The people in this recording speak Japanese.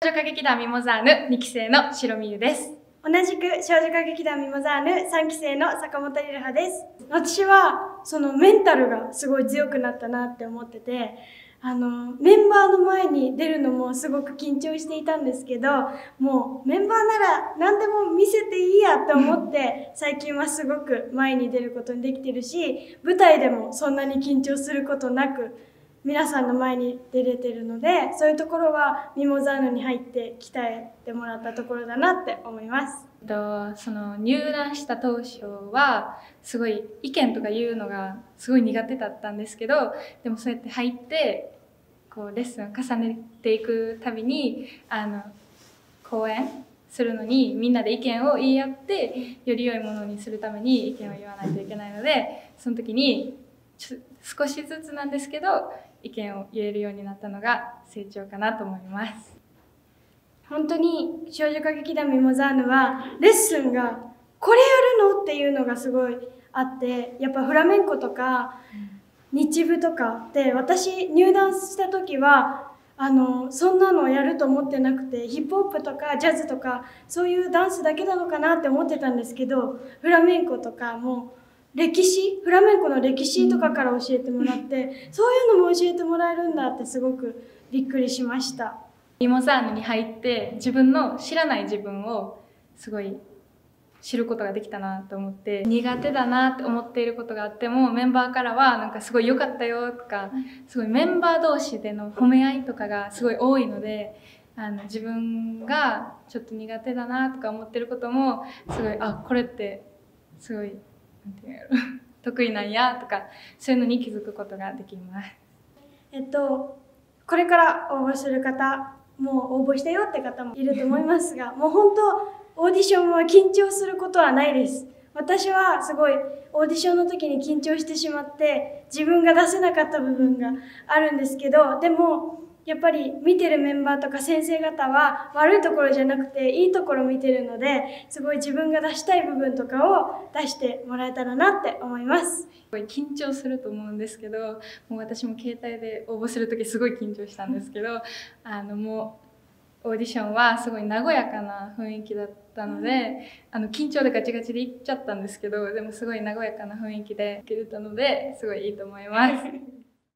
少女歌劇団ミモザーヌ2期生の白美優です。 同じく少女歌劇団ミモザーヌ3期生の坂本リルハです。私はそのメンタルがすごい強くなったなって思ってて、メンバーの前に出るのもすごく緊張していたんですけど、もうメンバーなら何でも見せていいやって思って最近はすごく前に出ることにできてるし、舞台でもそんなに緊張することなく皆さんの前に出れてるので、そういうところはミモザーヌに入って鍛えてもらったところだなって思います。 その入団した当初はすごい意見とか言うのがすごい苦手だったんですけど、でもそうやって入ってこうレッスンを重ねていくたびに講演するのにみんなで意見を言い合ってより良いものにするために意見を言わないといけないので、その時に少しずつなんですけど意見を言えるようになったのが成長かなと思います。 本当に少女歌劇団ミモザーヌはレッスンがこれやるのっていうのがすごいあって、やっぱフラメンコとか日舞とかで私入団した時はそんなのやると思ってなくて、ヒップホップとかジャズとかそういうダンスだけなのかなって思ってたんですけど、フラメンコとかもフラメンコの歴史とかから教えてもらって、そういうのも教えてもらえるんだってすごくびっくりしました。 ミモザーヌに入って自分の知らない自分をすごい知ることができたなと思って、苦手だなって思っていることがあってもメンバーからはなんかすごい良かったよとか、すごいメンバー同士での褒め合いとかがすごい多いので、自分がちょっと苦手だなとか思ってることもすごいこれってすごいなんていうの得意なんやとか、そういうのに気づくことができます。 これから応募する方、もう応募したよって方もいると思いますが、もう本当オーディションは緊張することはないです。私はすごいオーディションの時に緊張してしまって自分が出せなかった部分があるんですけど、でもやっぱり見てるメンバーとか先生方は悪いところじゃなくていいところを見てるので、すごい自分が出したい部分とかを出してもらえたらなって思います。 すごい緊張すると思うんですけど、もう私も携帯で応募する時すごい緊張したんですけど、もうオーディションはすごい和やかな雰囲気だったので、緊張でガチガチでいっちゃったんですけど、でもすごい和やかな雰囲気で受けれたのですごいいいと思います。